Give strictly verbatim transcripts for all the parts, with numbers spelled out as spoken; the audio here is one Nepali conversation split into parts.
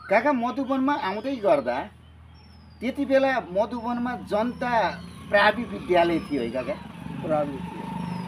काका मधुवनमा आउँदै गर्दा त्यति बेला मधुवनमा जनता प्रावि विद्यालय थियो है काका? प्रावि थियो।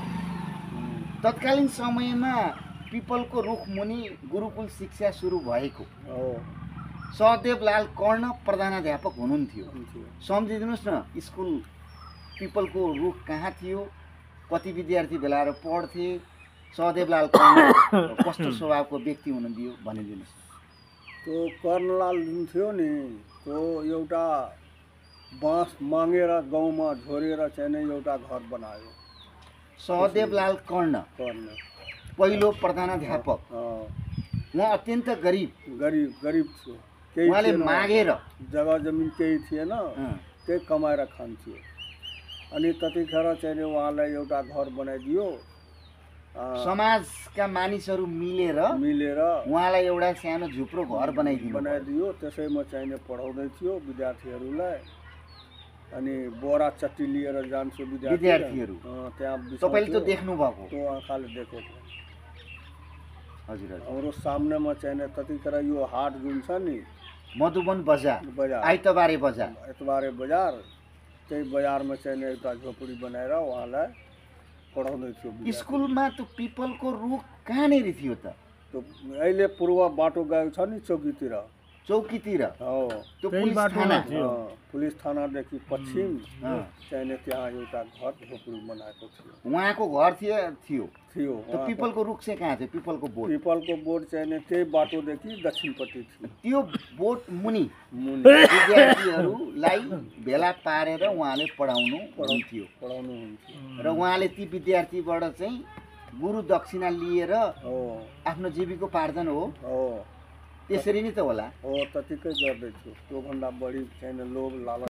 तत्कालीन समयमा पिपलको रुख मुनि गुरुकुल शिक्षा सुरु भएको हो। सहदेवलाल कर्ण प्रधानाध्यापक हुनुहुन्थ्यो। हुन्थ्यो। सम्झिदिनुहोस् न, स्कुल पिपलको रुख कहाँ थियो, कति विद्यार्थी भेलाएर पढ्थे, सहदेवलाल कर्ण कस्तो स्वभावको व्यक्ति हुनुहुन्थ्यो भनिदिनुहोस्। त्यो कर्णलाल जुन थियो नि, त्यो एउटा बाँस मागेर गाउँमा झोरेर चाहिँ नै एउटा घर बनायो। सहदेवलाल कर्ण कर्ण पहिलो प्रधानाध्यापक। उहाँ अत्यन्त गरिब गरिब गरिब थियो। केही उहाँले थिएन, मागेर जग्गा जमिन केही थिएन, त्यही कमाएर खान्थ्यो। अनि त्यतिखेर चाहिँ उहाँलाई एउटा घर बनाइदियो। समाजका मानिसहरू मिलेर मिलेर उहाँलाई एउटा सानो झुप्रो घर बनाइदिनु बनाइदियो। त्यसैमा चाहिँ पढाउँदै थियो विद्यार्थीहरूलाई। अनि बोरा चट्टी लिएर जान्थ्यो विद्यार्थीहरू। त्यहाँ तपाईँले त देख्नु भएको? त्यो आँखाले देखेको। हजुर हजुर। हाम्रो सामनेमा चाहिँ त्यतिखेर यो हाट जुन छ नि, मधुवन बजार, बजार आइतबारे बजार, आइतबारे बजार, त्यही बजारमा चाहिँ एउटा झोपडी बनाएर उहाँलाई पढाउँदै थियो। स्कुलमा त पिपलको रुख कहाँनिर थियो त? त्यो अहिले पूर्व बाटो गएको छ नि चौकीतिर, चौकीतिर हो त्यो पुलिस थाना थियो। पुलिस थानादेखि पश्चिम चाहिँ त्यहाँ एउटा घर झोपडी बनाएको थियो। उहाँको घर थियो थियो थियो त्यो पिपलको रुख चाहिँ कहाँ थियो? पिपलको बोट पिपलको बोट चाहिँ त्यही बाटोदेखि दक्षिणपट्टि थियो। त्यो बोट मुनि विद्यार्थीहरूलाई भेला पारेर उहाँले पढाउनु पढाउँथ्यो पढाउनु हुन्थ्यो। र उहाँले ती विद्यार्थीबाट चाहिँ गुरु दक्षिणा लिएर आफ्नो जीविकोपार्जन हो त्यसरी नै त होला। हो त्यतिकै गर्दैथ्यो। त्योभन्दा बढी चाहिँ लोभ लालच